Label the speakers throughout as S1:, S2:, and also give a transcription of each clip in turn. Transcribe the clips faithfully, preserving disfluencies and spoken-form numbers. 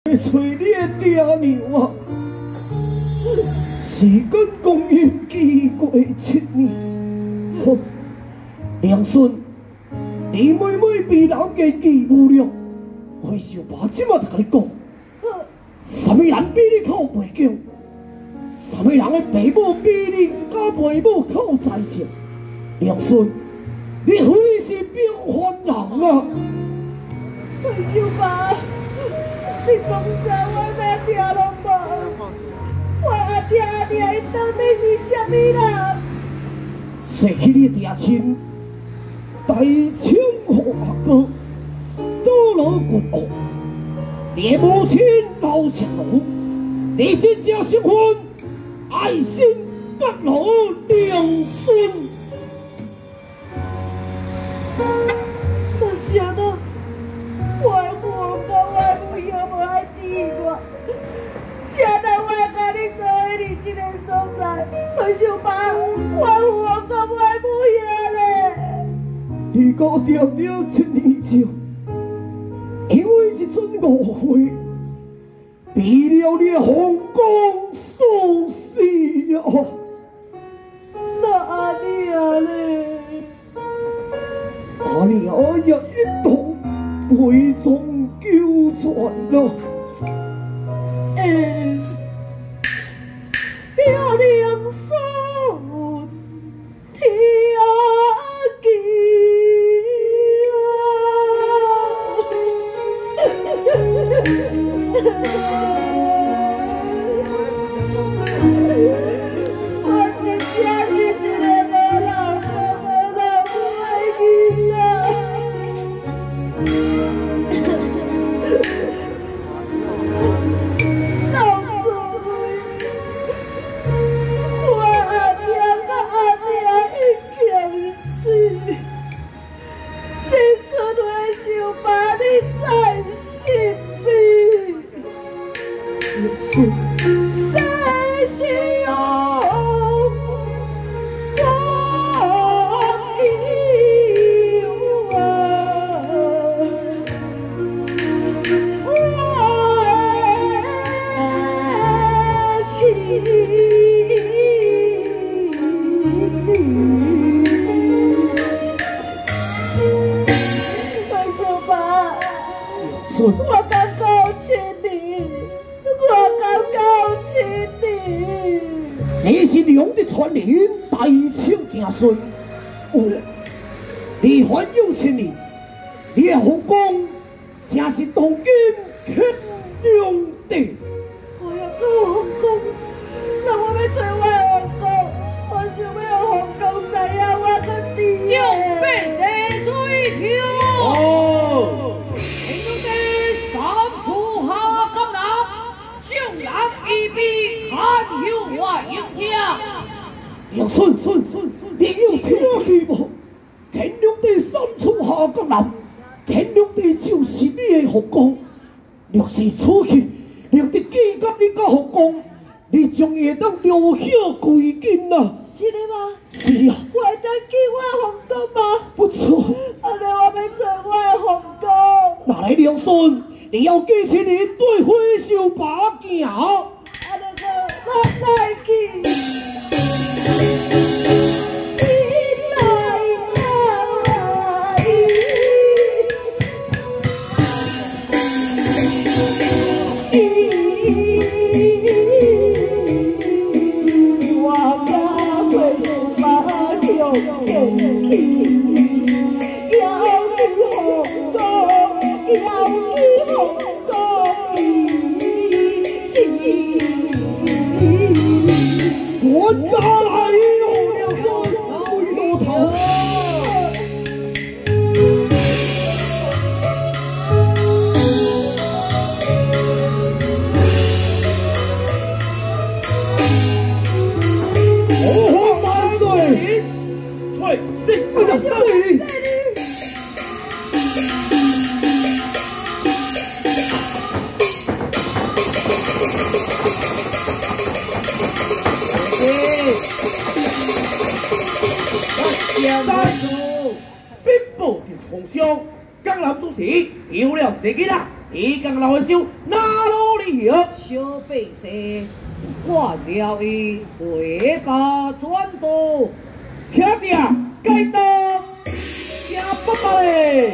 S1: 找你的爹娘啊！时间公园记过七年，好，梁顺，你妹妹被人家欺负了，我想把即马甲你讲，什么人比你靠背景？什么人的爸母比你甲爸母靠财性？梁顺，你非是平凡人啊！
S2: 退休吧，你讲啥我哪听拢无？我阿爹阿娘伊到底是啥物人？
S1: 失去你爹亲，大清互阿哥，堕落骨恶，你母亲老强奴，你真正成婚，爱心不老两孙。
S2: 我想到，我我讲我不要无爱治我，想到我甲你做伙伫这个所在，我想把我我讲我不要咧。
S1: 你搞掂了一年前，因为一阵误会，逼了你皇宫所死啊！
S2: 那阿娘咧？
S1: 阿娘也一同陪中救传啊！
S2: 哎，漂亮son天我敢告亲你，我敢告亲你。
S1: 你是梁的传人，大清行顺。有了，你还有亲你，你的后宫正是当今天良地。
S2: 我要到皇宫，那我要找我的皇宫，我想要皇宫知影我个弟。
S3: 就被谁追求？哦。
S1: 梁顺，顺顺，你有听见无？天良地三处下江南，天良地就是你的皇宫。若是出去，若是记甲你甲皇宫，你将会当留下归根啊！
S2: 真的吗？
S1: 是啊。
S2: 我会当去我皇宫吗？
S1: 不错。
S2: 安尼我要找我的皇宫。
S1: 哪来梁顺？你要记起你对火烧把行。
S2: 安尼个，我来去。
S1: 我家来有梁顺，回老头。我万岁！快，哎呀，岁！三叔，兵部的皇上，江南都市有了这个啦，一江老寿拿路。 药，
S3: 小百姓换了伊回家转渡，
S1: 听着，该当听爸爸嘞。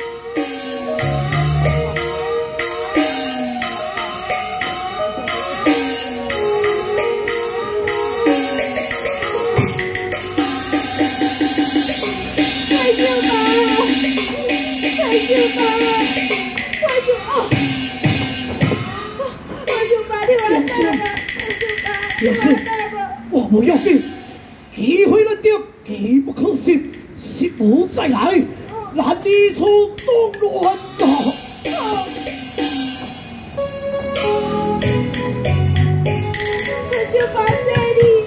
S2: 快救爸啊！快救啊！快救爸，你完蛋了！快救爸，你完蛋了！
S1: 我不要紧，机会难得，机不可失，失不再来，难以出动乱啊！
S2: 快救爸，这里！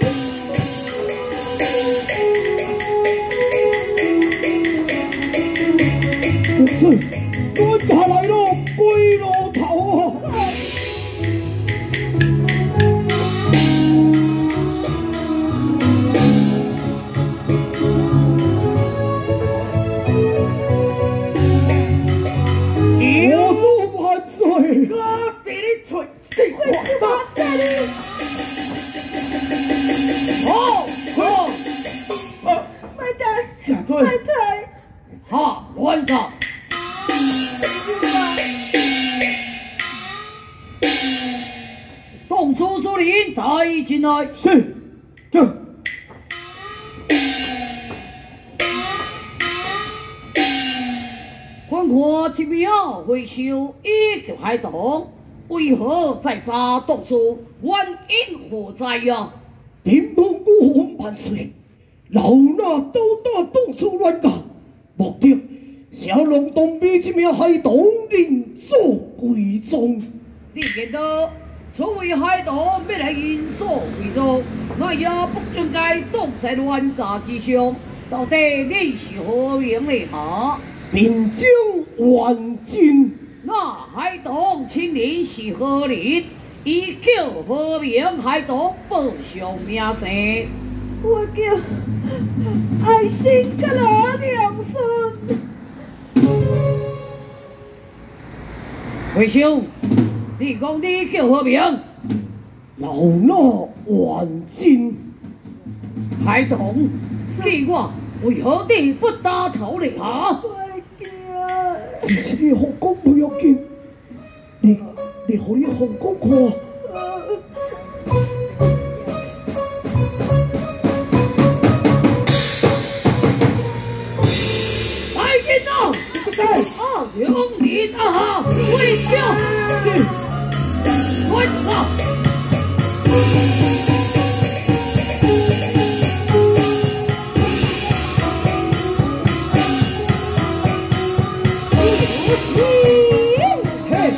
S1: 是，蹲下来喽，归路头啊！我祝万岁！
S3: 我是你吹死我
S2: 爸这里！
S3: 好，好，
S2: 快点！
S1: 下
S2: 快
S1: 坠，
S2: 点！
S3: 哈，乱搞！动作主令带进来。
S1: 是，这。
S3: 看看这秒回收已经海动，为何再杀动主？原因何在呀？
S1: 林鹏孤红万岁，老衲都打动出乱搞，目的是要让东边这名海盗人所归宗。
S3: 你见到所谓海盗要来因所为宗，那也不应该挡在乱家之上。到底你是何名的哈？
S1: 并将万金。
S3: 那海盗青年是何人？伊叫何名？海盗报上名声。
S2: 我叫爱新甲罗娘孙。
S3: 回兄，你讲你叫何名？
S1: 老衲万金。
S3: 海盗，记我为何你不打头呢？哈？
S2: 快叫！
S1: 只是你后宫不要紧，你你和你后宫看。
S3: 来人呐！
S1: 在
S3: 啊，两人啊哈，回家！快啊！
S1: 嘿，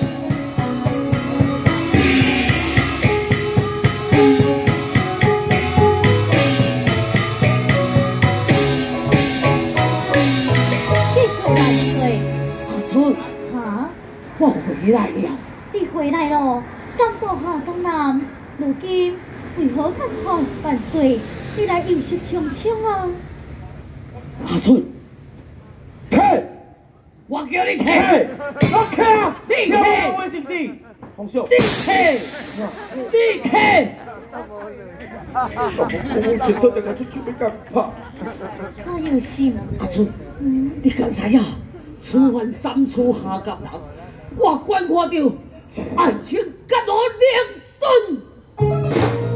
S3: 阿春，
S2: 啊！
S3: 我回来了。
S2: 你回来了，三步下东南，如今为何看看万岁？你来有失匆匆啊！
S1: 阿春，开
S3: 我叫你
S1: 开，
S3: 开，
S1: 我开啊！
S3: 你
S1: 要
S3: 开
S1: 我是不是？洪秀，
S3: 你开，你开！
S1: 我绝对个出去要干怕。
S2: 我有心，
S3: 阿春，
S2: 嗯，
S3: 你刚才呀，此番三处下甲人，我观看到爱情甲我两顺。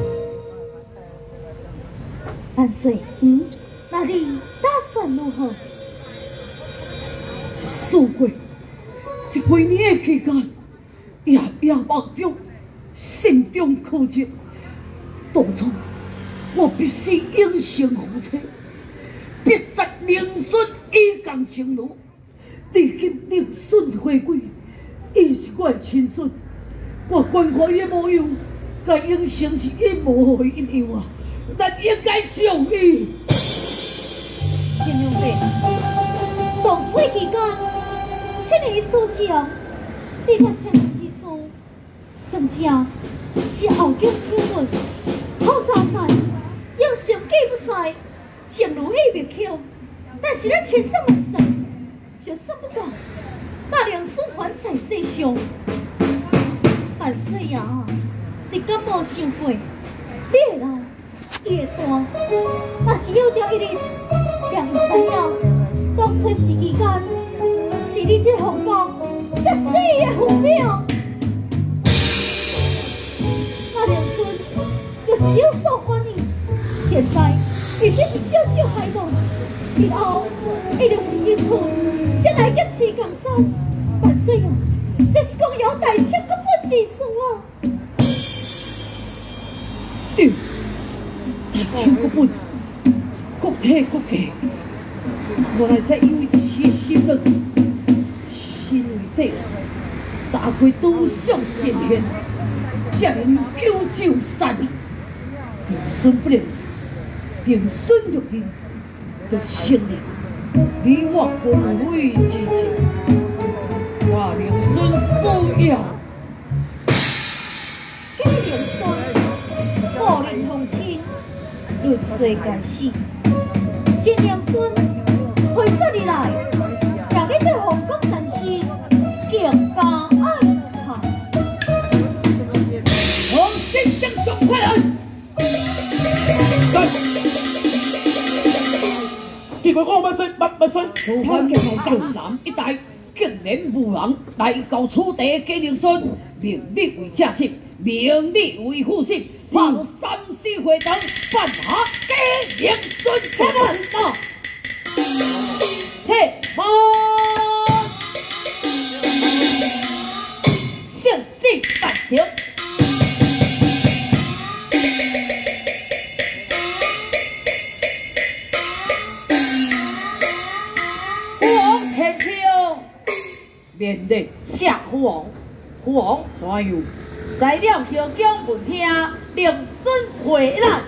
S2: 万岁，嗯，那你打算如何？
S3: 数过一几年的期间，夜夜梦中，心中苦切。当初我必须应承夫妻，必杀灵顺以共情路。如今灵顺回归，伊是我的亲孙，我观看伊的模样，该应承是伊无互因样啊，咱应该上伊。
S2: 金庸伯，当水期间，请你书上，你个相关之书，甚至是后宫听闻，好大赛，英雄记不在，正如意别巧，但是咱千算万岁，就算不到，那良孙还在世上，万万岁啊！你敢无想过，你的老伊会大，若是有朝一日让伊知影，当初是伊干，是你这皇宫才死的父母。那梁孙就是有所反应，现在伊只是小小孩童，以后伊就是一厝，将来一起江山。万岁啊！这是讲有大小根本之事啊！
S3: 对，大手个本，国体国家，原来是因为一时的心软，心为底，大过赌上神仙，才能九九三。平孙不能，平孙入面，就胜利。你我无畏之情。我梁孙需要，
S2: 这梁孙破人同亲，论罪该死。这梁孙回说你来，让你对皇宫战士更加爱他。
S3: 我先将总快人，
S1: 结果我万岁万万岁，
S3: 参江南一带。竟然无人来到此地给梁孙，命你为正室，命你为副使，派三司会堂办下给梁孙出门啊！嘿，马，圣旨办成。王天秋。面对下父王，父王怎样？来了后宫闻听，梁孙回来，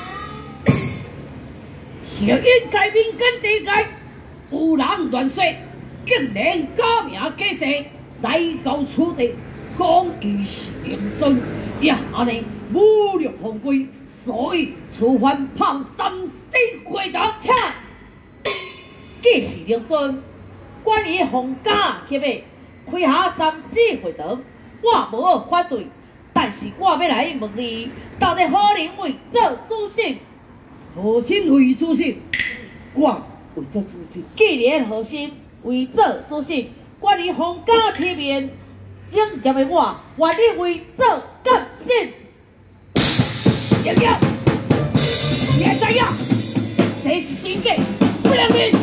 S3: 小因在民间地界有人乱说，竟然假名假姓来到此地，讲伊是梁孙，也安尼侮辱皇贵，所以处犯炮三司会堂请。既是梁孙。关于皇家级别开下三司会堂，我无反对，但是我要来问你，到底何人为做主席？何心为主席？我为做主席。既然何心为做主席，关于皇家体面，应验的我，愿意为做干事。瑶瑶，你会知影，这是真假？不能认。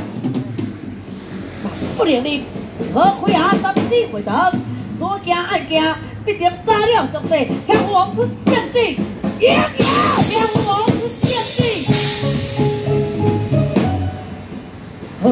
S3: 不能哩，何开下三司会堂，所件案件必定早了上帝，请父王出圣旨，爷爷，请父王出圣旨。好，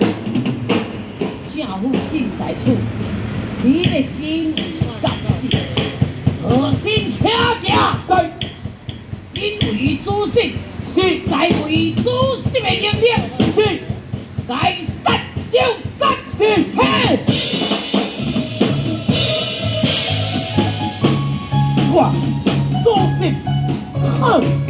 S3: 正父心在此，你的心干事，何心请假？在，身为主席，是在为主席的命令，是该杀就杀。嘿！我主席，好。